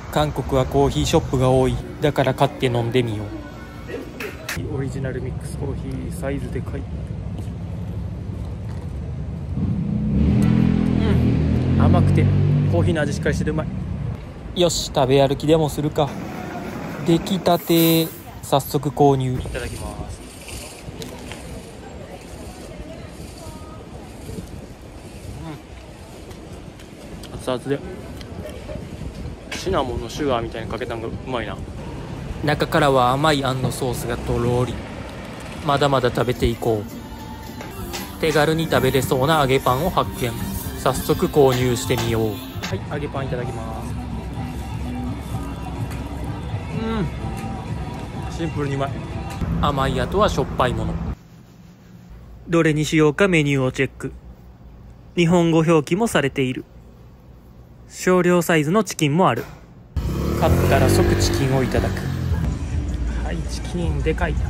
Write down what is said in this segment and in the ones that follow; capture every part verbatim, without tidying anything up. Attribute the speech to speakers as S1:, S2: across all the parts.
S1: 韓国はコーヒーショップが多い。だから買って飲んでみよう。オリジナルミックスコーヒー、サイズでかい。うん、甘くてコーヒーの味しっかりしててうまい。よし、食べ歩きでもするか。出来たて、早速購入。いただきます。うん、熱々でシナモンのシュガーみたいにかけたのがうまいな。中からは甘いあんのソースがとろり。まだまだ食べていこう。手軽に食べれそうな揚げパンを発見。早速購入してみよう。はい、揚げパンいただきます。うん、シンプルにうまい。甘い後はしょっぱいもの。どれにしようかメニューをチェック。日本語表記もされている。少量サイズのチキンもある。買ったら即チキンをいただく。はい、チキンでかい。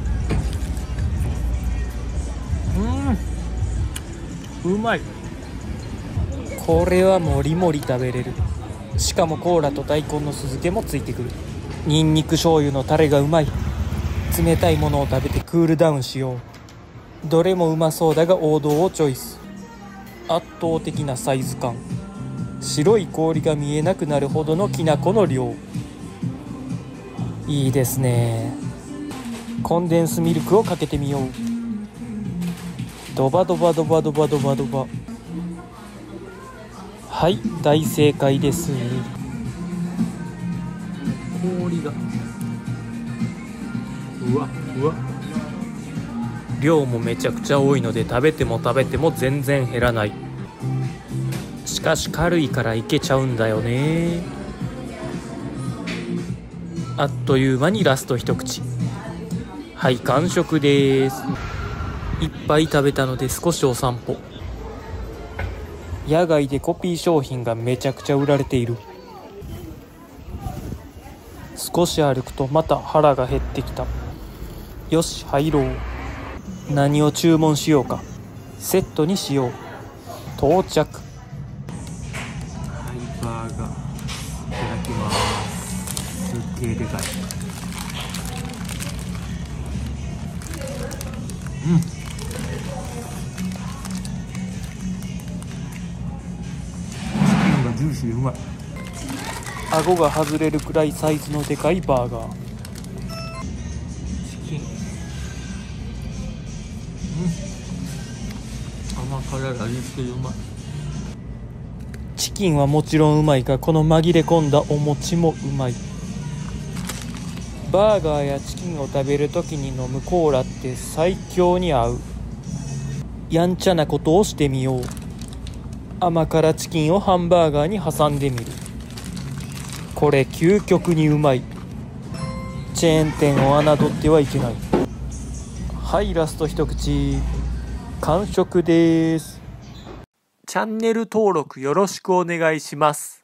S1: うん、うまい。これはもりもり食べれる。しかもコーラと大根の酢漬けもついてくる。ニンニク醤油のタレがうまい。冷たいものを食べてクールダウンしよう。どれもうまそうだが王道をチョイス。圧倒的なサイズ感。白い氷が見えなくなるほどのきな粉の量。いいですね。コンデンスミルクをかけてみよう。ドバドバドバドバドバドバ。はい、大正解です。氷がうわうわ。量もめちゃくちゃ多いので食べても食べても全然減らない。しかし軽いからいけちゃうんだよね。あっという間にラスト一口。はい、完食です。いっぱい食べたので少しお散歩。野外でコピー商品がめちゃくちゃ売られている。少し歩くとまた腹が減ってきた。よし、入ろう。何を注文しようか。セットにしよう。到着。はい、バーガーいただきます。すっげえでかい。うん、チキンがジューシー、うまい。顎が外れるくらいサイズのでかいバーガー。チキン、うん、甘辛い味付けでうまい。チキンはもちろんうまいが、この紛れ込んだお餅もうまい。バーガーやチキンを食べるときに飲むコーラって最強に合う。やんちゃなことをしてみよう。甘辛チキンをハンバーガーに挟んでみる。これ究極にうまい。チェーン店を侮ってはいけない。はい、ラスト一口。完食です。チャンネル登録よろしくお願いします。